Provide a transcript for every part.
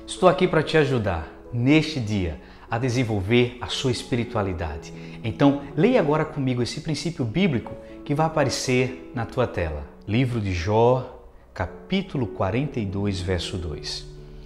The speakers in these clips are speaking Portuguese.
Estou aqui para te ajudar neste dia a desenvolver a sua espiritualidade. Então, leia agora comigo esse princípio bíblico que vai aparecer na tua tela. Livro de Jó, capítulo 42, verso 2.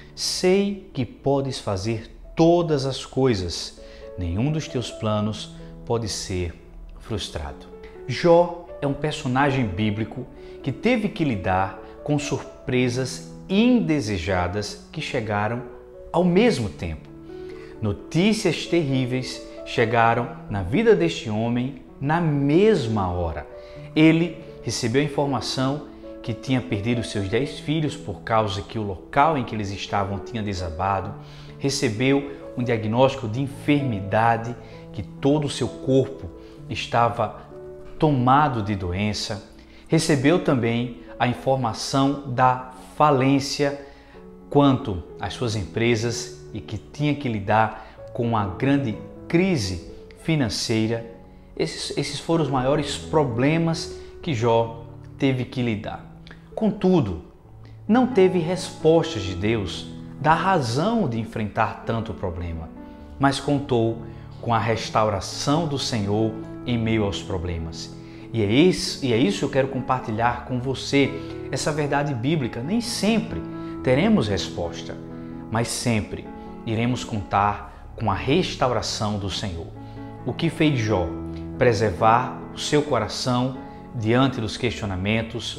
Sei que podes fazer todas as coisas, nenhum dos teus planos pode ser frustrado. Jó é um personagem bíblico que teve que lidar com surpresas indesejadas que chegaram ao mesmo tempo. Notícias terríveis chegaram na vida deste homem na mesma hora. Ele recebeu a informação que tinha perdido seus 10 filhos por causa que o local em que eles estavam tinha desabado. Recebeu um diagnóstico de enfermidade, que todo o seu corpo estava tomado de doença. Recebeu também a informação da falência quanto às suas empresas e que tinha que lidar com uma grande crise financeira. Esses foram os maiores problemas que Jó teve que lidar. Contudo, não teve respostas de Deus da razão de enfrentar tanto problema, mas contou com a restauração do Senhor em meio aos problemas. E é isso que eu quero compartilhar com você, essa verdade bíblica. Nem sempre teremos resposta, mas sempre iremos contar com a restauração do Senhor. O que fez Jó? Preservar o seu coração diante dos questionamentos,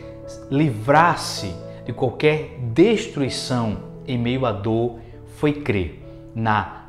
livrar-se de qualquer destruição em meio à dor, foi crer na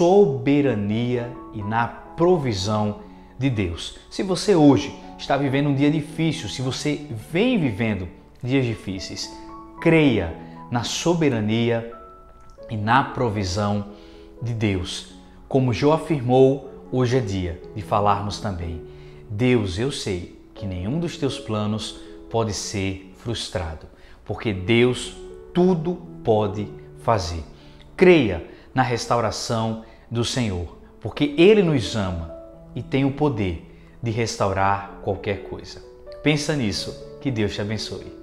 soberania e na provisão de Deus. Se você hoje está vivendo um dia difícil, se você vem vivendo dias difíceis, creia na soberania e na provisão de Deus. Como Jó afirmou, hoje é dia de falarmos também: Deus, eu sei que nenhum dos teus planos pode ser frustrado, porque Deus tudo pode fazer. Creia na restauração do Senhor, porque Ele nos ama e tem o poder de restaurar qualquer coisa. Pensa nisso, que Deus te abençoe.